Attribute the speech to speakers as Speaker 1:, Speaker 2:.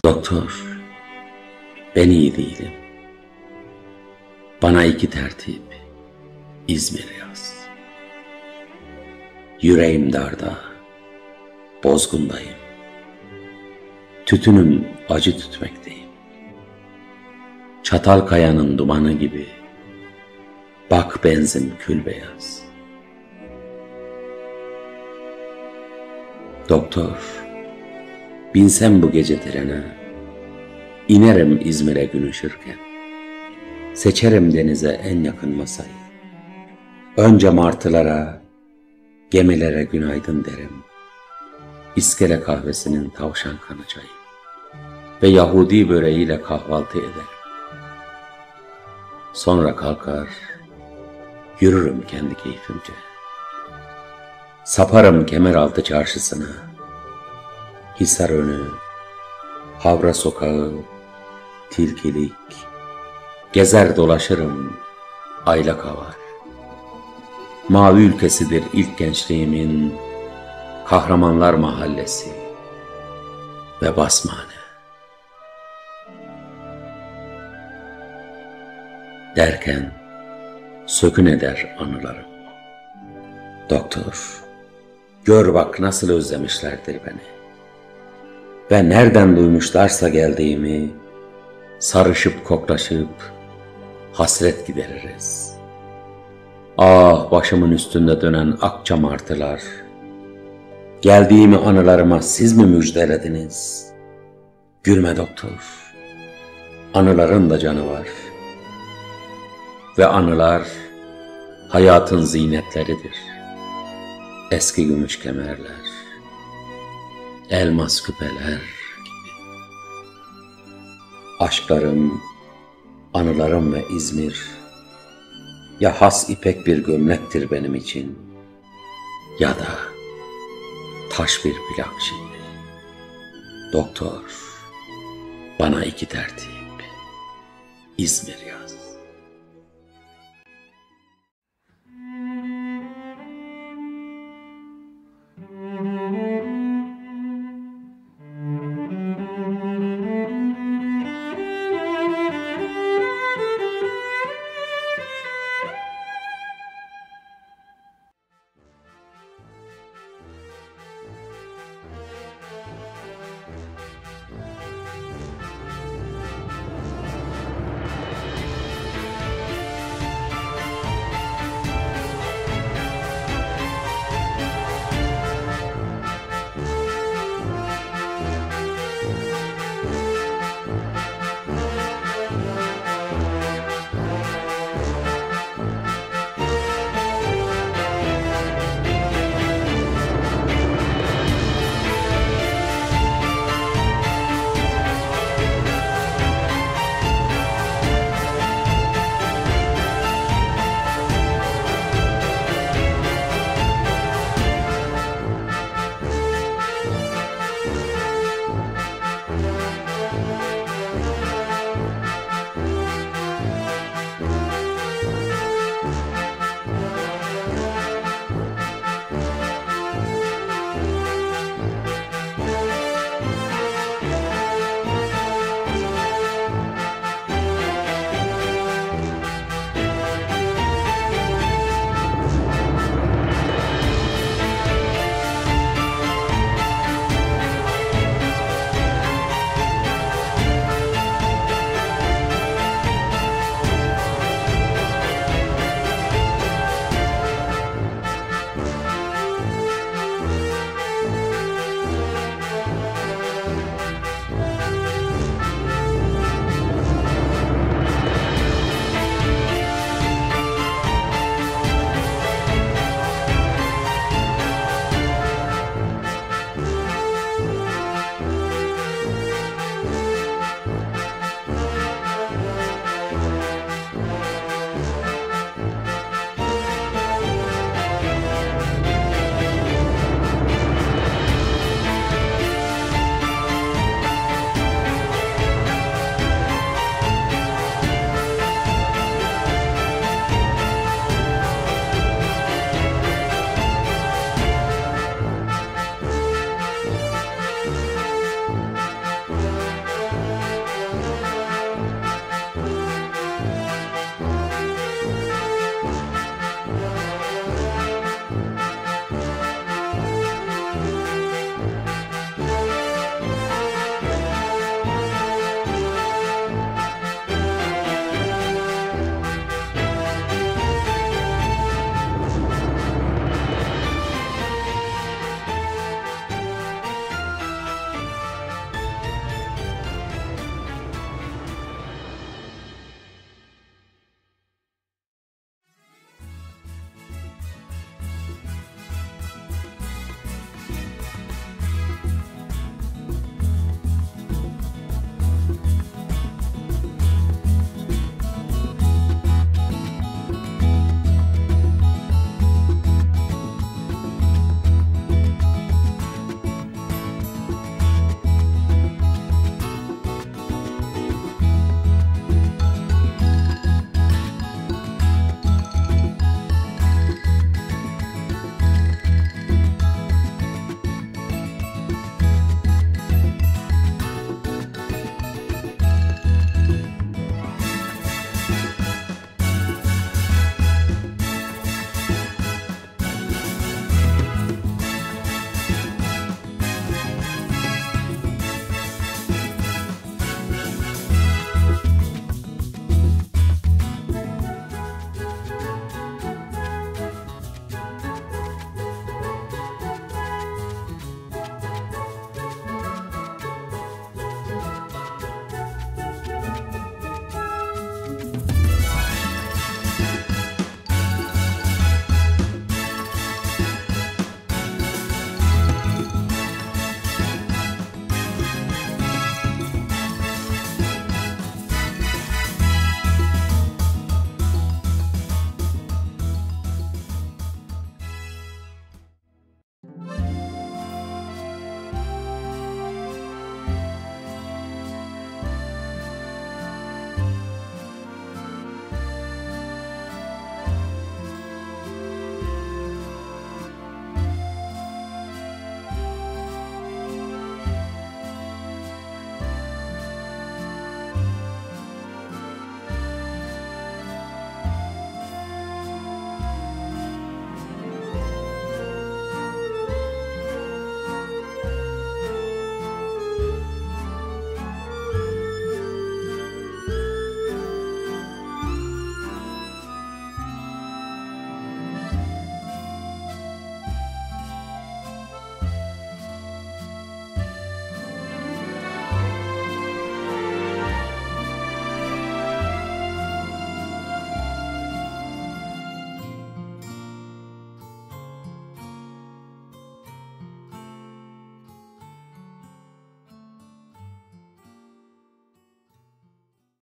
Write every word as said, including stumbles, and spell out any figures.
Speaker 1: Doktor, ben iyi değilim. Bana iki tertip, İzmir yaz. Yüreğim darda, bozgundayım. Tütünüm acı tütmekteyim. Çatalkaya'nın dumanı gibi, bak benzin kül beyaz. Doktor, binsem bu gece trene, inerim İzmir'e gün ışırken. Seçerim denize en yakın masayı. Önce martılara, gemilere günaydın derim. İskele kahvesinin tavşan kanı çayı ve Yahudi böreğiyle kahvaltı ederim. Sonra kalkar, yürürüm kendi keyfimce. Saparım Kemeraltı çarşısına, Hisarönü, Havra sokağı, Tilkilik, gezer dolaşırım, aylak havar. Mavi ülkesidir ilk gençliğimin, Kahramanlar Mahallesi ve Basmane. Derken sökün eder anılarım. Doktor, gör bak nasıl özlemişlerdir beni. Ve nereden duymuşlarsa geldiğimi, sarışıp koklaşıp hasret gideririz. Ah, başımın üstünde dönen akça martılar, geldiğimi anılarıma siz mi müjdelediniz? Gülme doktor, anıların da canı var. Ve anılar hayatın zinetleridir. Eski gümüş kemerler, elmas küpeler gibi. Aşklarım, anılarım ve İzmir, ya has ipek bir gömlektir benim için, ya da taş bir plak şimdi. Doktor, bana iki tertip, İzmir yaz.